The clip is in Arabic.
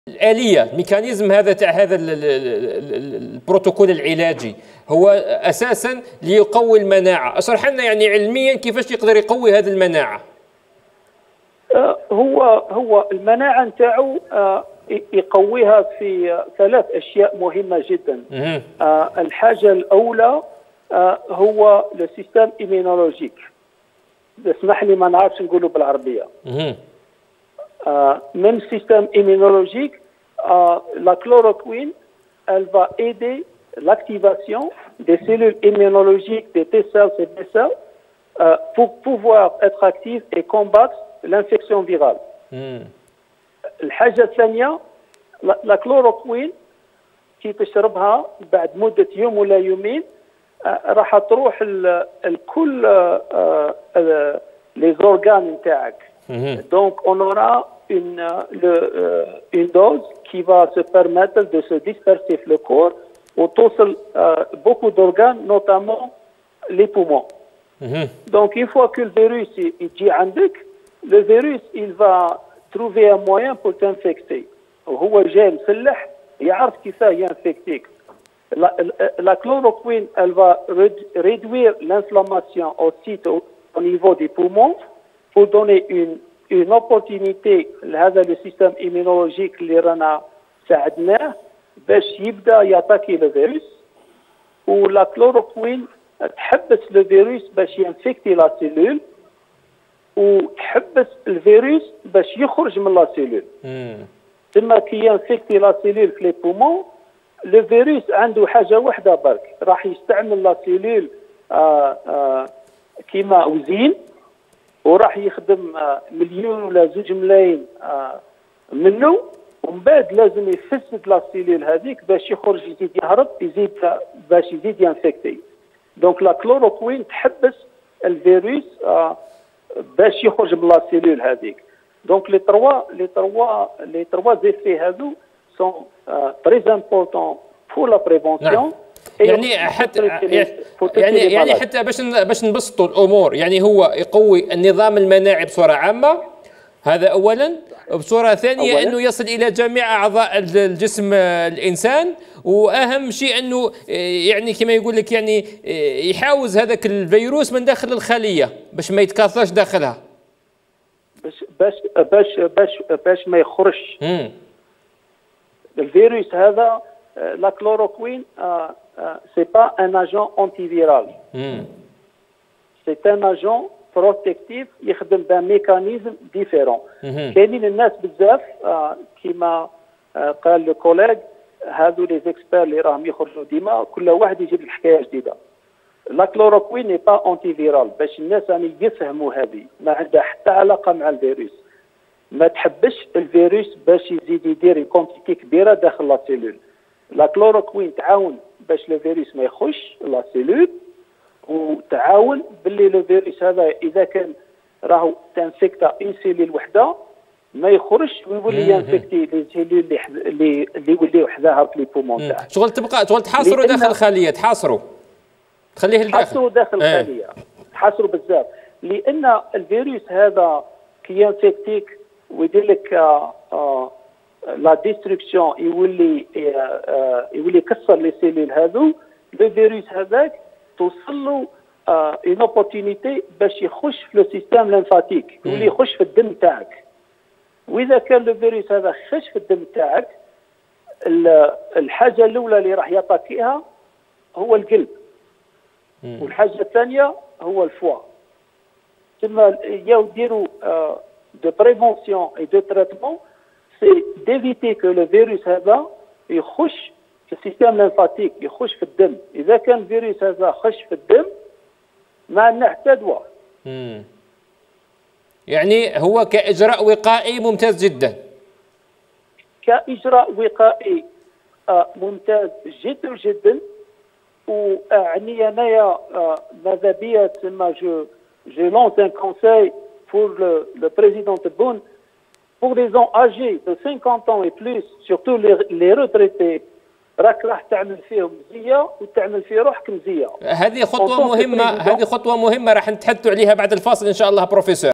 الآلية ميكانيزم هذا تاع هذا البروتوكول العلاجي هو أساسا ليقوي المناعة. اشرح لنا يعني علميا كيفاش يقدر يقوي هذه المناعة. هو المناعة نتاعو يقويها في ثلاث أشياء مهمة جدا. الحاجة الأولى هو السيستم إيمينولوجيك. اسمح لي ما نعرفش نقوله بالعربية. Même système immunologique, la chloroquine, elle va aider l'activation des cellules immunologiques des T cells et B cells pour pouvoir être active et combattre l'infection virale. الحاجة الثانية la chloroquine كي تشربها بعد مدة يوم ولا يومين راح تروح الكل les organes نتاعك. Donc, on aura une dose qui va se permettre de se disperser le corps autour de beaucoup d'organes, notamment les poumons. Donc, une fois que le virus est le virus il va trouver un moyen pour t'infecter. وهو جاي مسلح يعرف كيفاه ينفكتيك. La chloroquine, elle va réduire l'inflammation au niveau des poumons pour donner une opportunité لهذا le système immunologique اللي رانا ساعدناه باش يبدا ياتاكي لو فيروس. ولا كلوروكوين تحبس لو فيروس باش ينفكتي لا سيلول وتحبس الفيروس باش يخرج من لا سيلول. ثم كي ينفكتي لا سيلول في لي بومون لو فيروس عنده حاجه واحده برك راح يستعمل لا سيلول كيما وزين وراح يخدم مليون ولا 2 ملايين منه ومن بعد لازم يفسد لا سيلول هذيك باش يخرج يزيد يهرب باش يزيد ينفكتي. دونك لا كلوروكوين تحبس الفيروس باش يخرج من لا سيلول هذيك. دونك لي تروا زيفي هذو سون تري امبورطون بور لا بريفونسيون. يعني حتى باش نبسطوا الامور، يعني هو يقوي النظام المناعي بصوره عامه، هذا اولا. بصوره ثانيه انه يصل الى جميع اعضاء الجسم الانسان، واهم شيء انه يعني كما يقول لك يعني يحاوز هذاك الفيروس من داخل الخليه باش ما يتكاثرش داخلها، باش ما يخرجش الفيروس هذا. La chloroquine, c'est pas un agent antiviral. C'est un agent protectif يخدم d'un mécanisme différent. كاينين الناس بزاف كيما قال لو كوليغ هذو لي زيكسبير اللي راهم يخرجوا ديما كل واحد يجيب لك حكايه جديده. لا كلوروكوين ني با انتيفيرال باش الناس يعني يفهموا هذه ما عندها حتى علاقه مع الفيروس. ما تحبش الفيروس باش يزيد يدير كونتيتي كبيره داخل لا سيلول. لا كلوروكوين تعاون باش لو فيروس ما يخش لا سيلول وتعاون باللي لو فيروس هذا اذا كان راهو تنفكتا اون سيلول وحده ما يخرجش ويولي ينفكتي لي سيلول اللي يوليو حداها في لي بومون تاعها. شغل تحاصروا داخل الخليه، تحاصروا تخليه لداخل، تحاصروا داخل الخليه، تحاصروا بزاف. لان الفيروس هذا كي ينفكتيك ويدير لك لا ديستركسيون يولي يكسر لي سيلول هذو. لو فيروس هذاك توصل له اون اوبورتونيتي باش يخش في لو سيستيم ليمفاتيك، يولي يخش في الدم تاعك. واذا كان لو فيروس هذا خش في الدم تاعك الحاجه الاولى اللي راح يعطيها هو القلب، والحاجه الثانيه هو الفوا. ثم يديروا دو بريفونسيون اي دو تريتمون c'est d'éviter que le virus هذا يخش في السيستم ليمفاتيك، يخش في الدم. إذا كان الفيروس هذا خش في الدم ما عندنا حتى دواء. يعني هو كإجراء وقائي ممتاز جدا. كإجراء وقائي ممتاز جدا جدا. وعني أنايا ماذا بيا تسمى je lance un conseil pour le président Tebboune. Pour les gens âgés de 50 ans et plus, surtout les retraités, راح تعمل فيهم مزيه وتعمل في روحك مزيه. هذه خطوه مهمه، راح نتحدثوا عليها بعد الفاصل ان شاء الله بروفيسور.